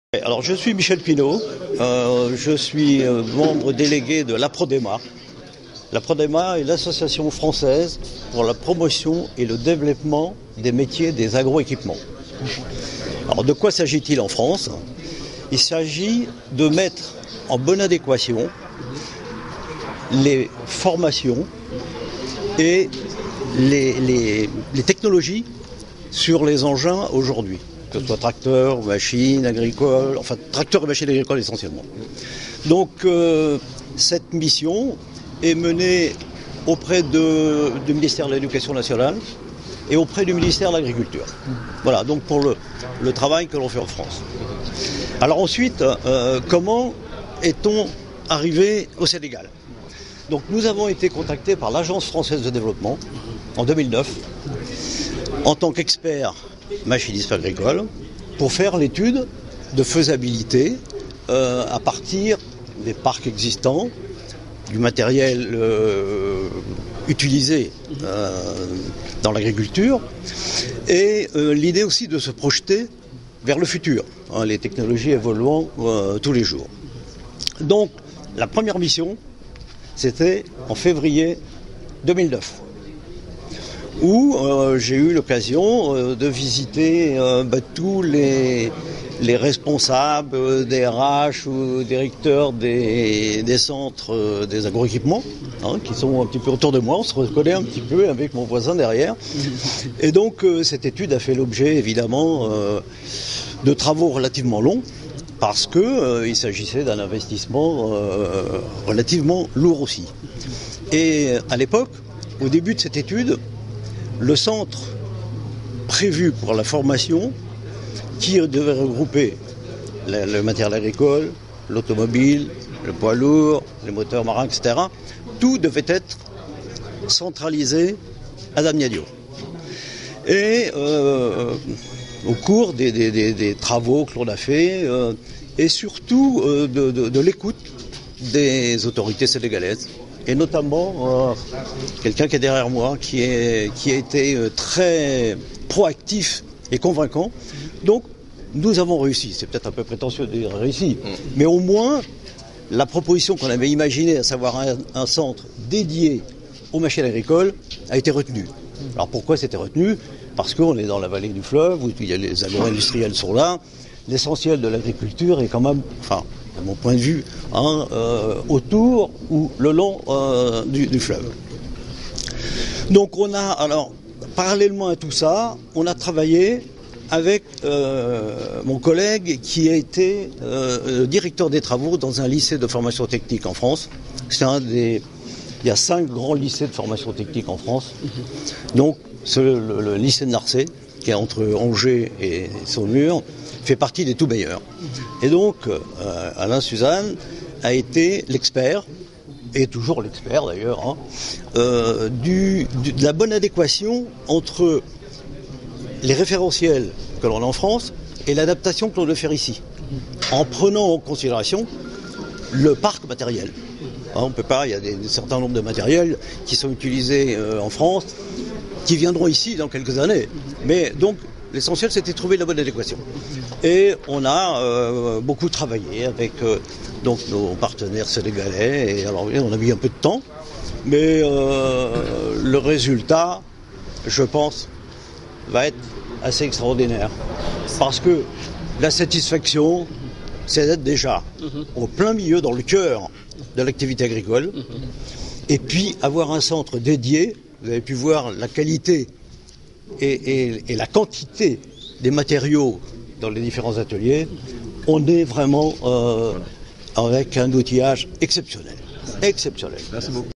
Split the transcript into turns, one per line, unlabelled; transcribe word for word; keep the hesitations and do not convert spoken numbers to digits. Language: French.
Alors je suis Michel Pinault, euh, je suis euh, membre délégué de l'APRODEMA. L'APRODEMA est l'association française pour la promotion et le développement des métiers des agroéquipements. Alors de quoi s'agit-il en France? Il s'agit de mettre en bonne adéquation les formations et les, les, les technologies sur les engins aujourd'hui. Que ce soit tracteurs, machines agricoles, enfin tracteurs et machines agricoles essentiellement. Donc euh, cette mission est menée auprès de, du ministère de l'Éducation nationale et auprès du ministère de l'Agriculture. Voilà, donc pour le, le travail que l'on fait en France. Alors ensuite, euh, comment est-on arrivé au Sénégal? Donc nous avons été contactés par l'Agence française de développement en deux mille neuf en tant qu'expert machiniste agricole pour faire l'étude de faisabilité euh, à partir des parcs existants, du matériel euh, utilisé euh, dans l'agriculture et euh, l'idée aussi de se projeter vers le futur, hein, les technologies évoluant euh, tous les jours. Donc la première mission, c'était en février deux mille neuf. Où euh, j'ai eu l'occasion euh, de visiter euh, bah, tous les, les responsables euh, des R H ou directeurs des, des centres euh, des agroéquipements, hein, qui sont un petit peu autour de moi. On se reconnaît un petit peu avec mon voisin derrière. Et donc euh, cette étude a fait l'objet évidemment euh, de travaux relativement longs, parce que euh, il s'agissait d'un investissement euh, relativement lourd aussi. Et à l'époque, au début de cette étude, le centre prévu pour la formation, qui devait regrouper le, le matériel agricole, l'automobile, le poids lourd, les moteurs marins, et cetera, tout devait être centralisé à Damiadio. Et euh, au cours des, des, des, des travaux que l'on a fait, euh, et surtout euh, de, de, de l'écoute des autorités sénégalaises, et notamment euh, quelqu'un qui est derrière moi, qui, est, qui a été euh, très proactif et convaincant. Donc, nous avons réussi. C'est peut-être un peu prétentieux de dire réussi, mais au moins, la proposition qu'on avait imaginée, à savoir un, un centre dédié aux machines agricoles, a été retenue. Alors pourquoi c'était retenu? Parce qu'on est dans la vallée du fleuve, où il y a les agro-industriels sont là. L'essentiel de l'agriculture est quand même, enfin, à mon point de vue, hein, euh, autour ou le long euh, du, du fleuve. Donc on a, alors, parallèlement à tout ça, on a travaillé avec euh, mon collègue qui a été euh, directeur des travaux dans un lycée de formation technique en France. C'est un des, il y a cinq grands lycées de formation technique en France. Donc c'est le, le, le lycée de Narcé, qui est entre Angers et Saumur, fait partie des tout meilleurs. Et donc, euh, Alain Suzanne a été l'expert, et toujours l'expert d'ailleurs, hein, euh, du, du, de la bonne adéquation entre les référentiels que l'on a en France et l'adaptation que l'on veut faire ici, en prenant en considération le parc matériel. Hein, on peut pas, il y a des, des certains nombres de matériels qui sont utilisés euh, en France, qui viendront ici dans quelques années. Mais donc, l'essentiel, c'était de trouver la bonne adéquation. Et on a euh, beaucoup travaillé avec euh, donc nos partenaires sénégalais. Et alors, on a mis un peu de temps, mais euh, le résultat, je pense, va être assez extraordinaire. Parce que la satisfaction, c'est d'être déjà au plein milieu, dans le cœur de l'activité agricole. Et puis, avoir un centre dédié. Vous avez pu voir la qualité et, et, et la quantité des matériaux dans les différents ateliers. On est vraiment euh, avec un outillage exceptionnel. Exceptionnel.
Merci beaucoup.